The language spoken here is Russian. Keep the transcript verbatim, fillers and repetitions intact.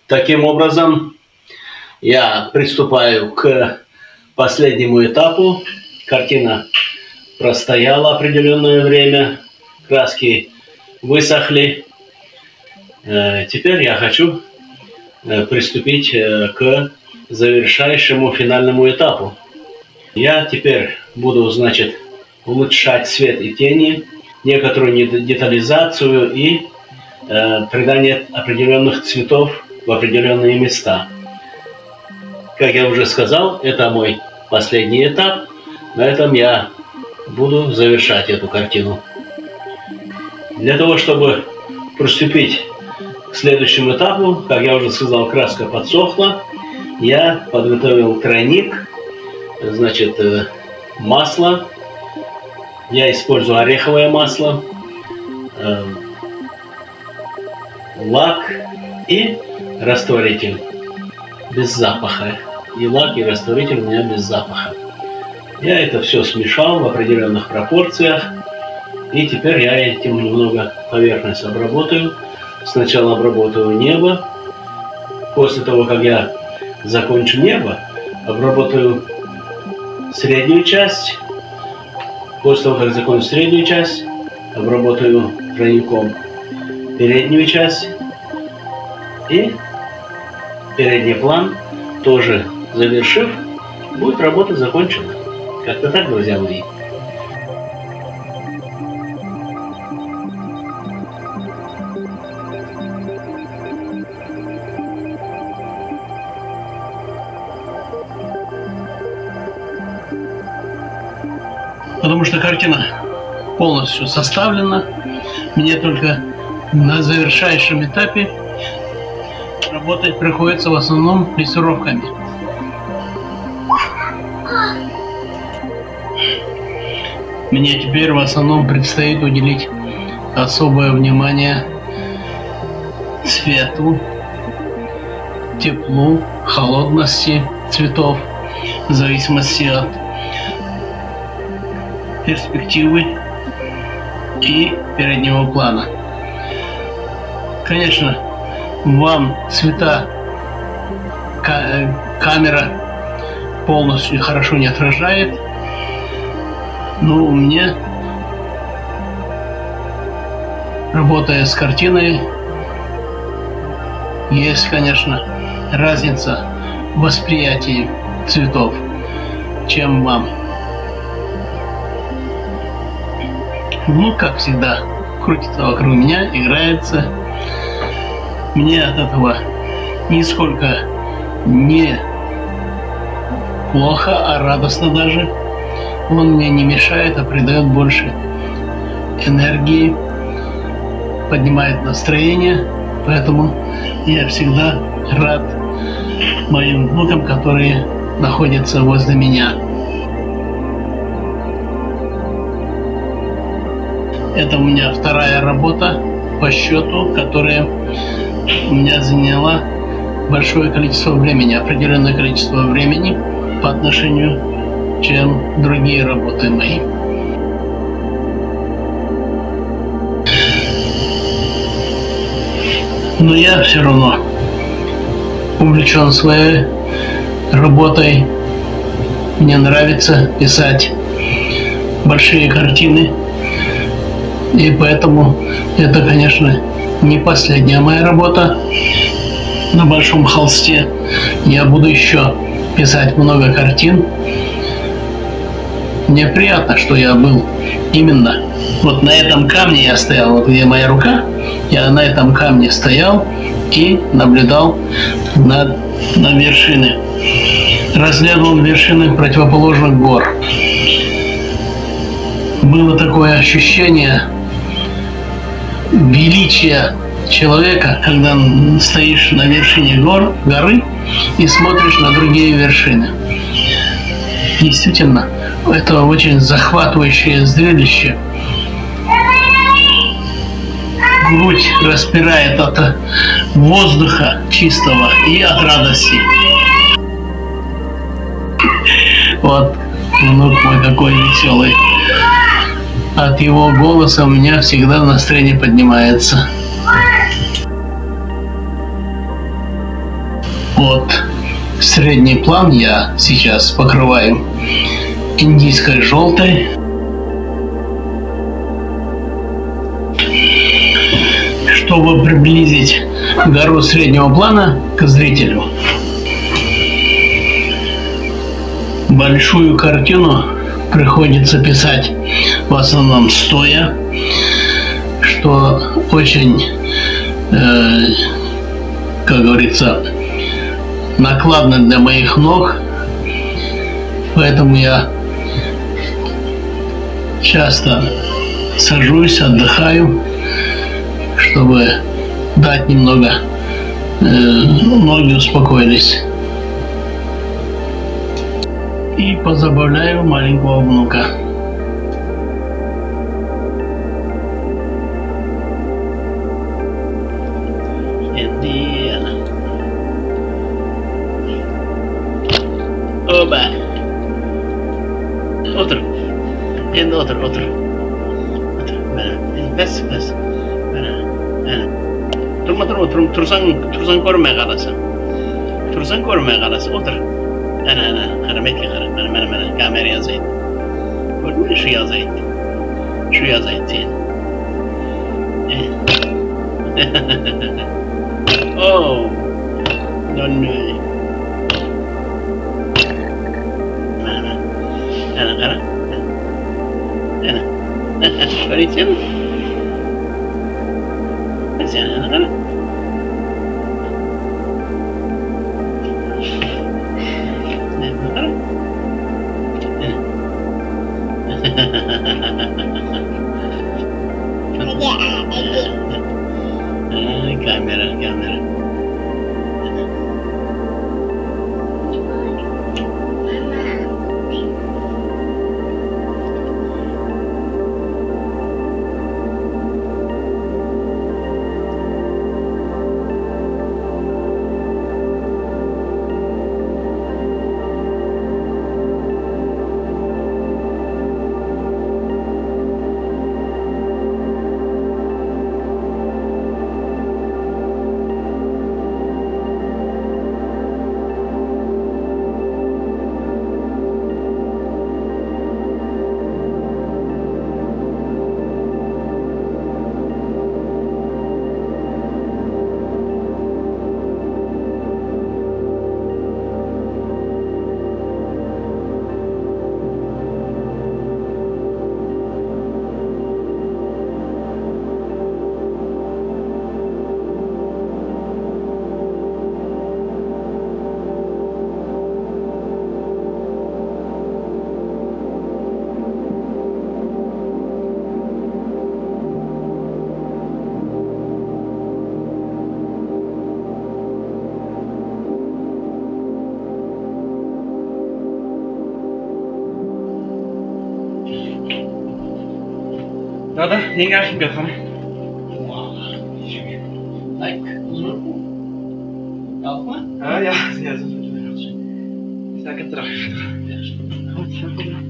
Таким образом, я приступаю к последнему этапу. Картина простояла определенное время, краски высохли. Теперь я хочу приступить к завершающему финальному этапу. Я теперь буду, значит, улучшать цвет и тени, некоторую детализацию и э, придание определенных цветов в определенные места. Как я уже сказал, это мой последний этап. На этом я буду завершать эту картину. Для того, чтобы приступить к следующему этапу, как я уже сказал, краска подсохла, я подготовил тройник, значит, масло. Я использую ореховое масло, э, лак и растворитель без запаха. И лак, и растворитель у меня без запаха. Я это все смешал в определенных пропорциях. И теперь я этим немного поверхность обработаю. Сначала обработаю небо. После того, как я закончу небо, обработаю среднюю часть. После того, как закончу среднюю часть, обработаю тройником переднюю часть. И передний план тоже завершив, будет работа закончена. Как-то так, друзья мои. Потому что картина полностью составлена. Мне только на завершающем этапе работать приходится в основном плессировками. Мне теперь в основном предстоит уделить особое внимание цвету, теплу, холодности цветов, в зависимости от перспективы и переднего плана. Конечно, вам цвета камера полностью хорошо не отражает, но у меня, работая с картиной, есть, конечно, разница в восприятии цветов, чем вам. Ну, как всегда, крутится вокруг меня, играется. Мне от этого нисколько не плохо, а радостно даже. Он мне не мешает, а придает больше энергии, поднимает настроение. Поэтому я всегда рад моим внукам, которые находятся возле меня. Это у меня вторая работа по счету, которая у меня заняла большое количество времени, определенное количество времени по отношению, чем другие работы мои. Но я все равно увлечен своей работой. Мне нравится писать большие картины. И поэтому это, конечно, не последняя моя работа на большом холсте. Я буду еще писать много картин. Мне приятно, что я был именно вот на этом камне я стоял, вот где моя рука, я на этом камне стоял и наблюдал на, на вершины, разглядывал вершины противоположных гор. Было такое ощущение величия человека, когда стоишь на вершине гор, горы и смотришь на другие вершины. Действительно, это очень захватывающее зрелище. Грудь распирает от воздуха чистого и от радости. Вот внук мой какой веселый. От его голоса у меня всегда настроение поднимается. Вот средний план я сейчас покрываю индийской желтой. Чтобы приблизить гору среднего плана к зрителю. Большую картину приходится писать в основном стоя, что очень, э, как говорится, накладно для моих ног. Поэтому я часто сажусь, отдыхаю, чтобы дать немного, э, ноги успокоились. И позабавляю маленького внука. Индиана. Оба. Otur. Endi otur, otur. Otur. Mana. Bas, bas. Mana. Mana. Turma, turma, tur, tursang, tursang ko'rmay qalasan. Tursang ko'rmay qalasan. Otur. Ana, ana, harametga qara. Mana, mana, mana. Kamera yozaydi. Ko'rdingmi? Shu yozaydi. Shu yozaydi sen. Oh. Don't know. Mana. Ana, qara. Ana. Ko'ryapsizmi? Sen ana qara. Kamera, kamera. Да-да, не ошибся. Так, Алма? А, я, я, я, я, я, я, я, я, я, я, я, я,